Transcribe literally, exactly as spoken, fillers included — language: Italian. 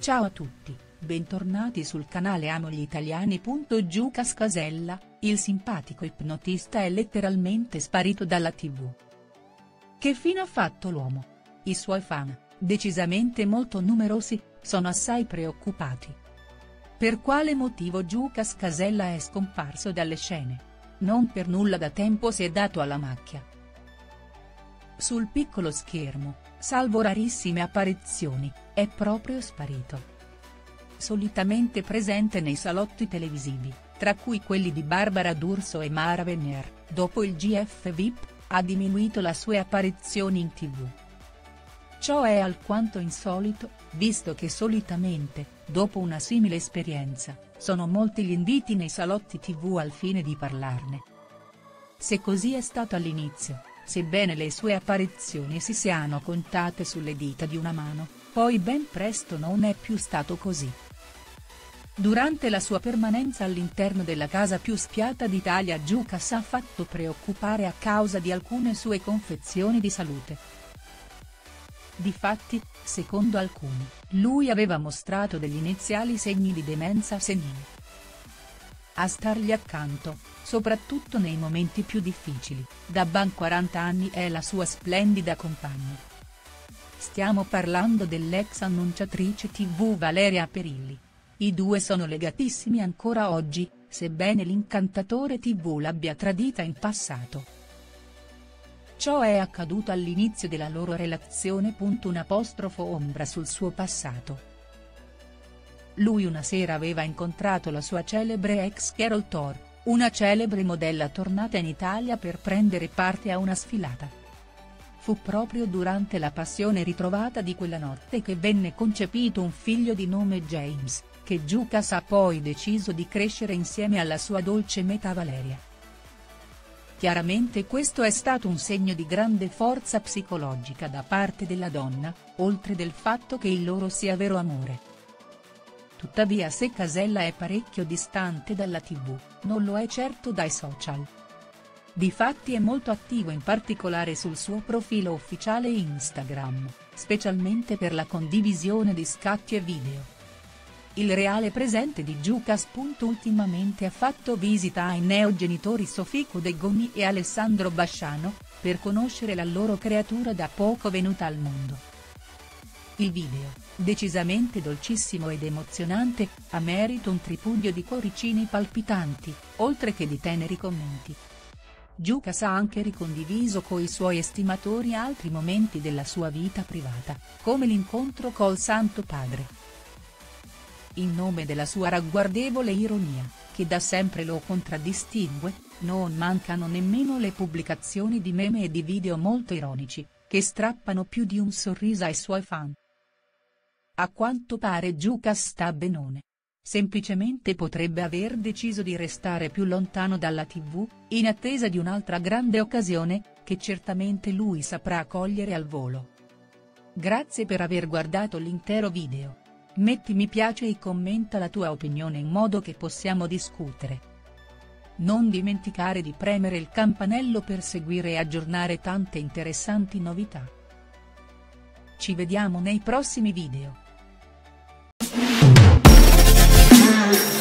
Ciao a tutti, bentornati sul canale Amo gli Italiani. Giucas Casella, il simpatico ipnotista è letteralmente sparito dalla tivù. Che fine ha fatto l'uomo? I suoi fan, decisamente molto numerosi, sono assai preoccupati. Per quale motivo Giucas Casella è scomparso dalle scene? Non per nulla da tempo si è dato alla macchia. Sul piccolo schermo, salvo rarissime apparizioni, è proprio sparito. Solitamente presente nei salotti televisivi, tra cui quelli di Barbara D'Urso e Mara Venier, dopo il G F V I P, ha diminuito le sue apparizioni in tivù. Ciò è alquanto insolito, visto che solitamente, dopo una simile esperienza, sono molti gli inviti nei salotti tivù al fine di parlarne. Se così è stato all'inizio, sebbene le sue apparizioni si siano contate sulle dita di una mano, poi ben presto non è più stato così. Durante la sua permanenza all'interno della casa più spiata d'Italia, Giucas ha fatto preoccupare a causa di alcune sue confezioni di salute. Difatti, secondo alcuni, lui aveva mostrato degli iniziali segni di demenza senile. A stargli accanto, soprattutto nei momenti più difficili, da ben quaranta anni è la sua splendida compagna. Stiamo parlando dell'ex annunciatrice tivù Valeria Perilli. I due sono legatissimi ancora oggi, sebbene l'incantatore tivù l'abbia tradita in passato. Ciò è accaduto all'inizio della loro relazione. Un apostrofo ombra sul suo passato. Lui una sera aveva incontrato la sua celebre ex Carol Thor, una celebre modella tornata in Italia per prendere parte a una sfilata. Fu proprio durante la passione ritrovata di quella notte che venne concepito un figlio di nome James, che Giucas ha poi deciso di crescere insieme alla sua dolce metà Valeria. Chiaramente questo è stato un segno di grande forza psicologica da parte della donna, oltre del fatto che il loro sia vero amore. Tuttavia, se Casella è parecchio distante dalla tivù, non lo è certo dai social. Difatti è molto attivo in particolare sul suo profilo ufficiale Instagram, specialmente per la condivisione di scatti e video. Il reale presente di Giucas. Ultimamente ha fatto visita ai neogenitori Sophie Codegoni e Alessandro Basciano, per conoscere la loro creatura da poco venuta al mondo. Il video, decisamente dolcissimo ed emozionante, ha merito un tripudio di cuoricini palpitanti, oltre che di teneri commenti. Giucas ha anche ricondiviso coi suoi estimatori altri momenti della sua vita privata, come l'incontro col Santo Padre. In nome della sua ragguardevole ironia, che da sempre lo contraddistingue, non mancano nemmeno le pubblicazioni di meme e di video molto ironici, che strappano più di un sorriso ai suoi fan. A quanto pare Giucas sta benone. Semplicemente potrebbe aver deciso di restare più lontano dalla tivù, in attesa di un'altra grande occasione, che certamente lui saprà cogliere al volo. Grazie per aver guardato l'intero video. Metti mi piace e commenta la tua opinione in modo che possiamo discutere. Non dimenticare di premere il campanello per seguire e aggiornare tante interessanti novità. Ci vediamo nei prossimi video.